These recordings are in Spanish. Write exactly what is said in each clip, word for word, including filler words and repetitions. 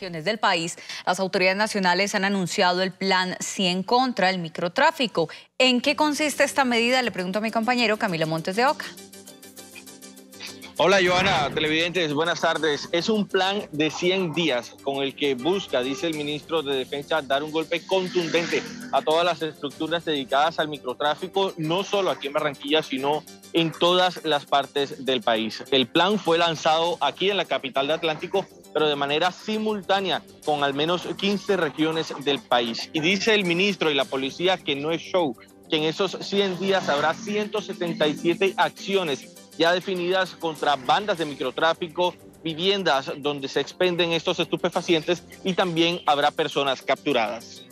regiones del país, las autoridades nacionales han anunciado el Plan cien contra el microtráfico. ¿En qué consiste esta medida? Le pregunto a mi compañero Camilo Montes de Oca. Hola Joana, televidentes, buenas tardes. Es un plan de cien días con el que busca, dice el ministro de Defensa, dar un golpe contundente a todas las estructuras dedicadas al microtráfico, no solo aquí en Barranquilla, sino en todas las partes del país. El plan fue lanzado aquí en la capital de Atlántico, pero de manera simultánea con al menos quince regiones del país. Y dice el ministro y la policía que no es show, que en esos cien días habrá ciento setenta y siete acciones ya definidas contra bandas de microtráfico, viviendas donde se expenden estos estupefacientes y también habrá personas capturadas.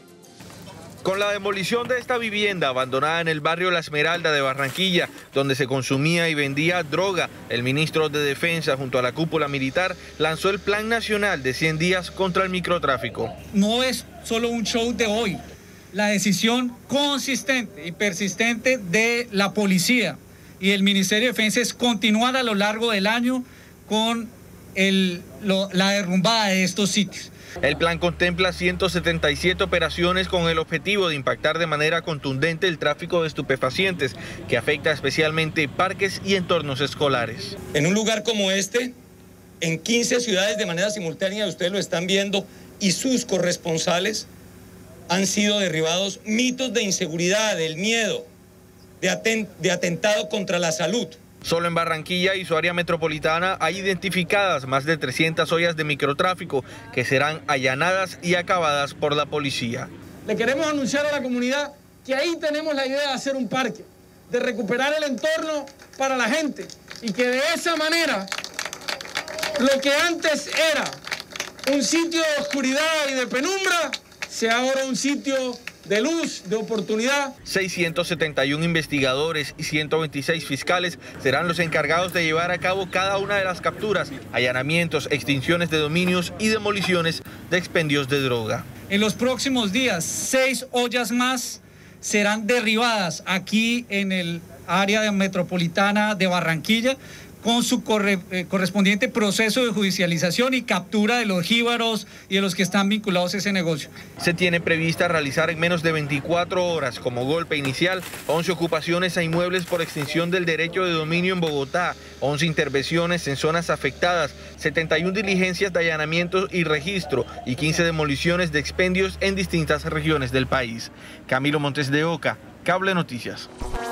Con la demolición de esta vivienda abandonada en el barrio La Esmeralda de Barranquilla, donde se consumía y vendía droga, el ministro de Defensa junto a la cúpula militar lanzó el Plan Nacional de cien días contra el microtráfico. No es solo un show de hoy, la decisión consistente y persistente de la policía y el Ministerio de Defensa es continuar a lo largo del año con el, lo, la derrumbada de estos sitios. El plan contempla ciento setenta y siete operaciones con el objetivo de impactar de manera contundente el tráfico de estupefacientes, que afecta especialmente parques y entornos escolares. En un lugar como este, en quince ciudades de manera simultánea, ustedes lo están viendo, y sus corresponsales han sido derribados mitos de inseguridad, del miedo, de, atent de atentado contra la salud. Solo en Barranquilla y su área metropolitana hay identificadas más de trescientas ollas de microtráfico que serán allanadas y acabadas por la policía. Le queremos anunciar a la comunidad que ahí tenemos la idea de hacer un parque, de recuperar el entorno para la gente y que de esa manera lo que antes era un sitio de oscuridad y de penumbra sea ahora un sitio de luz, de oportunidad. seiscientos setenta y uno investigadores y ciento veintiséis fiscales serán los encargados de llevar a cabo cada una de las capturas, allanamientos, extinciones de dominios y demoliciones de expendios de droga. En los próximos días, seis ollas más serán derribadas aquí en el área metropolitana de Barranquilla, con su corre, eh, correspondiente proceso de judicialización y captura de los jíbaros y de los que están vinculados a ese negocio. Se tiene prevista realizar en menos de veinticuatro horas como golpe inicial once ocupaciones a inmuebles por extinción del derecho de dominio en Bogotá, once intervenciones en zonas afectadas, setenta y una diligencias de allanamiento y registro y quince demoliciones de expendios en distintas regiones del país. Camilo Montes de Oca, Cable Noticias.